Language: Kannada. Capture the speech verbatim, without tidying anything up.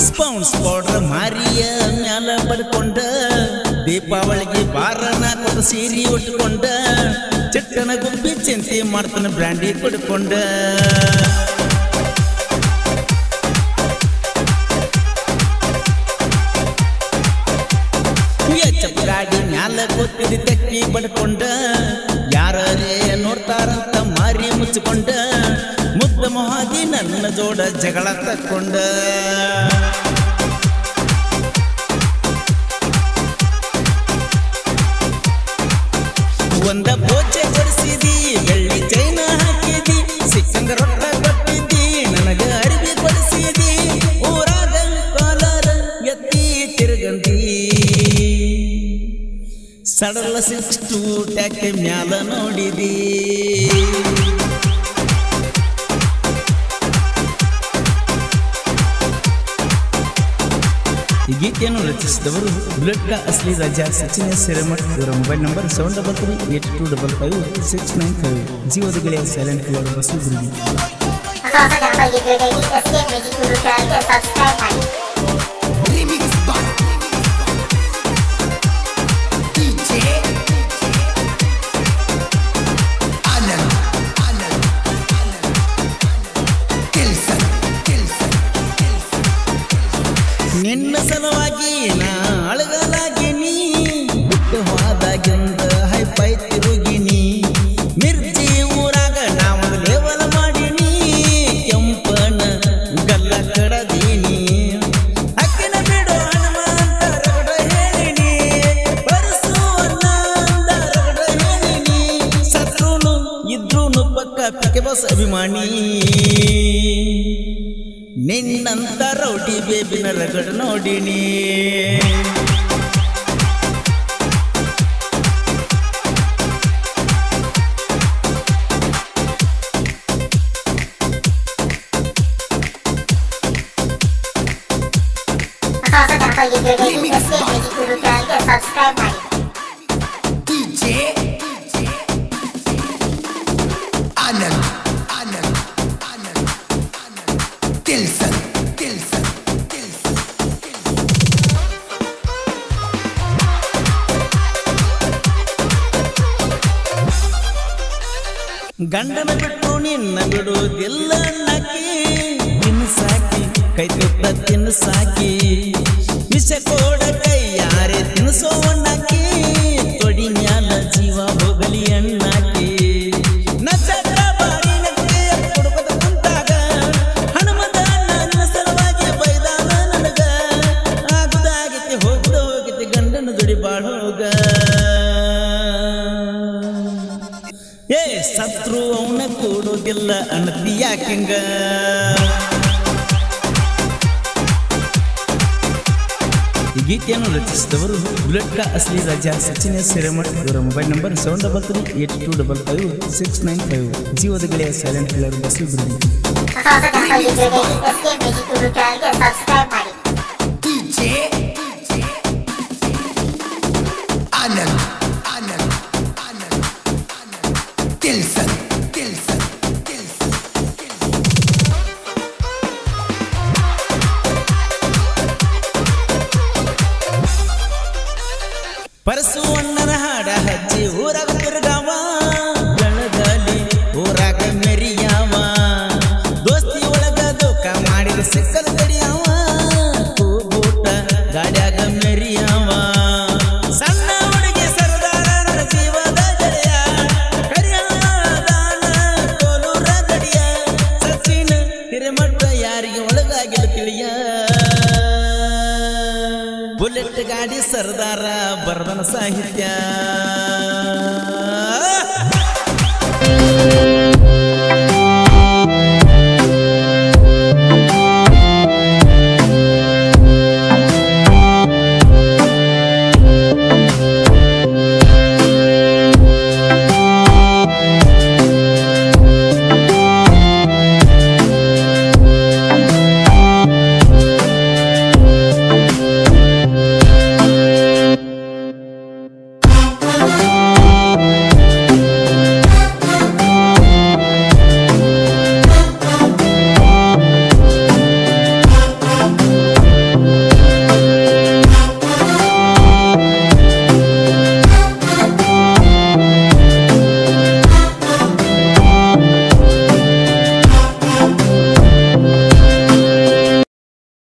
ಸ್ಪೌನ್ಸ್ ಪೌಡರ್ ಮಾರಿಯ ಮ್ಯಾಲ ಬಡ್ಕೊಂಡ ದೀಪಾವಳಿಗೆ ಬಾರನ ಕೊಟ್ಟ ಸೀರೆ ಉಟ್ಕೊಂಡ ಚಟ್ಟನ ಗುಬ್ಬಿ ಚಿಂತೆ ಮಾಡ್ತಾನ ಬ್ರ್ಯಾಂಡಿ ಕೊಡ್ಕೊಂಡ ಎಚ್ಚಪ್ಪ ಗಾಡಿ ಮ್ಯಾಲ ಕೂತಿದ್ದ ತೆಕ್ಕಿ ಬಡ್ಕೊಂಡ ಯಾರೇ ನೋಡ್ತಾರಂತ ಮಾರಿ ಮುಚ್ಚಿಕೊಂಡ ಮುದ್ದ ಮೊಹಾದಿ ನನ್ನ ಜೋಡ ಜಗಳ ತಕ್ಕೊಂಡ ಒಂದ ಪೋಚೆ ಕೊಡಿಸಿದಿ ಬೆಳ್ಳಿ ಚೈನ ಹಾಕಿದಿ ಸಿಕ್ಕಂಗ ರೊಟ್ಟ ಕೊಟ್ಟಿದ್ದಿ ನನಗ ಅರಿವಿ ಕೊಡಿಸಿದಿ ಊರಾಗ ಕಾಲರ ಎತ್ತಿ ತಿರುಗಂದಿ ಸಡಲ ಸಿಕ್ಸ್ಟು ಟ್ಯಾಕೆ ಮ್ಯಾಲ ನೋಡಿದಿ ಈ ಗೀತೆಯನ್ನು ರಚಿಸಿದವರು ಬುಲೆಟ್ ಕಾ ಅಸಲಿ ರಾಜ ಸಚಿನ್ ಎಸ್ ಹಿರೇಮಠ್. ಇವರ mobile number seven double three eight two double five six nine five. ಜೀವದ ಗೆಳೆಯ ಸೈಲೆಂಟ್ ಕಿಲರ್ ಬಸು ಗುರುಗಿ. ನಿನ್ನ ಸಲುವಾಗಿ ನಾ ಅಳಗಲಾಗಿನಿ ಬಿಟ್ಟು ಹೋದಾಗಿಂದ ಹೈಪೈ ತಿರುಗಿನಿ ಮಿರ್ಚಿ ಊರಾಗ ನಾವು ಲೇವಲ ಮಾಡಿನಿ ಕೆಂಪನ ಗಲ್ಲ ಕಡದೀನಿ ಅಕ್ಕಿನ ಬಿಡು ಹನುಮಂತ ರಗಡ ಹೇಳಿನಿ ಬರಸು ಅನ್ನಂದ ರಗಡ ಹೇಳಿನಿ ಸತ್ರುನು ಇದ್ರೂನು ಪಕ್ಕ ಪಿಕೆ ಬಸ್ ಅಭಿಮಾನಿ ನಿನ್ನಂತ ರೌಡಿ ಬೇಬಿನ ರಗಡ ನೋಡಿನಿ ಗಂಡನ ಬಿಟ್ಟು ನಿನ್ನ ಬಿಡುವುದಿಲ್ಲ ಅನ್ನಕ್ಕೆ ತಿನ್ನು ಸಾಕಿ ಕೈ ತುತ್ತ ತಿನ್ನು ಸಾಕಿ ವಿಷ ಕೋಡ ಕೈ ಯಾರೇ ತಿನ್ನಿಸೋವಣ್ಣಾಕಿ ತೊಡಿ ಮ್ಯಾಲ ಜೀವ ಹೋಗಲಿ ಅಣ್ಣಾಕಿ ನಚಟ ಬಾರಿ ನಕ್ಕೆ ಕುಡುಕದ ಕುಂತಾಗ ಹನುಮದ ನನ್ನ ಸಲುವಾಗಿ ಬೈದಾನ ನನಗ ಆಗುದಾಗಿತ್ತೆ ಹೋಗುದ ಹೋಗಿತ್ತೆ ಗಂಡನ ದುಡಿ ಬಾಳ ಹೋಗ ಏ ಸತ್ರು ಅವನ ಕೂಡುವುದಿಲ್ಲ ಅಣತಿ ಯಾಕಿಂಗ ಈ ಗೀತೆಯನ್ನು ರಚಿಸಿದವರು ಬುಲೆಟ್ ಕಾ ಅಸಲಿ ರಾಜ ಸಚಿನ್ ಎಸ್ ಹಿರೇಮಠ್. ಇವರ mobile number seven double three eight two double five six nine five. ಜೀವದ ಗೆಳೆಯ ಸೈಲೆಂಟ್ ಕಿಲರ್ ಬಸು ಗುರುಗಿ. ಪರಸು ಅಣ್ಣನ ಹಾಡ ಹಚ್ಚಿ ಊರಾಗ ತಿರುಗಾವ ಬೆಳಗಾಲಿ ಊರಾಗ ಮೆರಿಯಾವ ದೋಸ್ತಿ ಒಳಗ ದೋಖ ಮಾಡಿದ ಸಿಕ್ಕದ ಕಡಿಯಾವ ಕೂಬೂಟ ಗಾಡ್ಯಾಗ ಮೆರಿಯಾವ ಸಣ್ಣ ಹುಡುಗಿ ಸರ್ದಾರ ನನ್ನ ಜೀವದ ಗೆಳೆಯ ಕರಿಯಾದಾನ ಕೋಲೂರ ಗಡಿಯ ಸಚಿನ್ ಹಿರೇಮಠ ಯಾರಿಗೆ ಒಳಗಾಗಿಲ್ಲ ತಿಳಿಯ ಬುಲೆಟ್ ಗಾಡಿ ಸರ್ದಾರ ಬರ್ದನ ಸಾಹಿತ್ಯ.